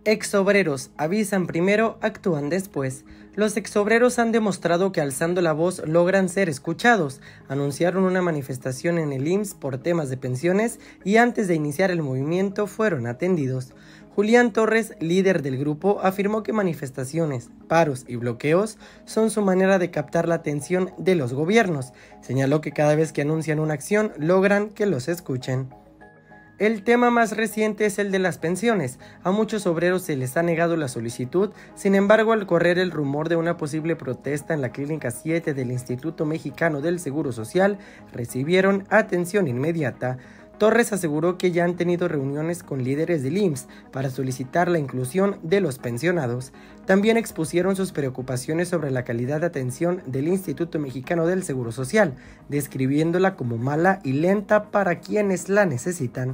Exobreros avisan primero, actúan después. Los exobreros han demostrado que alzando la voz logran ser escuchados. Anunciaron una manifestación en el IMSS por temas de pensiones y antes de iniciar el movimiento fueron atendidos. Julián Torres, líder del grupo, afirmó que manifestaciones, paros y bloqueos son su manera de captar la atención de los gobiernos. Señaló que cada vez que anuncian una acción logran que los escuchen. El tema más reciente es el de las pensiones. A muchos obreros se les ha negado la solicitud, sin embargo, al correr el rumor de una posible protesta en la Clínica 7 del Instituto Mexicano del Seguro Social, recibieron atención inmediata. Torres aseguró que ya han tenido reuniones con líderes del IMSS para solicitar la inclusión de los pensionados. También expusieron sus preocupaciones sobre la calidad de atención del Instituto Mexicano del Seguro Social, describiéndola como mala y lenta para quienes la necesitan.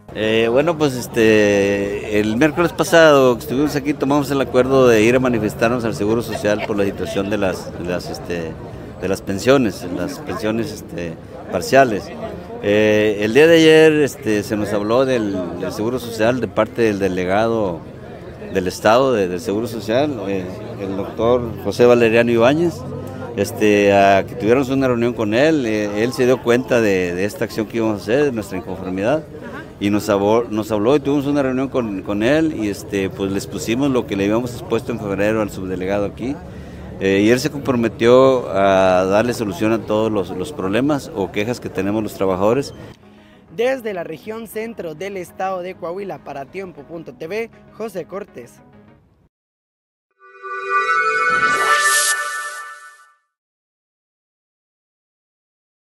El miércoles pasado que estuvimos aquí tomamos el acuerdo de ir a manifestarnos al Seguro Social por la situación de las pensiones, parciales. El día de ayer se nos habló del Seguro Social de parte del delegado del Estado del Seguro Social, el doctor José Valeriano Ibáñez, a que tuviéramos una reunión con él. Él se dio cuenta de esta acción que íbamos a hacer, de nuestra inconformidad, y nos habló y tuvimos una reunión con él y pues les pusimos lo que le habíamos expuesto en febrero al subdelegado aquí. Y él se comprometió a darle solución a todos los problemas o quejas que tenemos los trabajadores. Desde la región centro del estado de Coahuila para Tiempo.tv, José Cortés.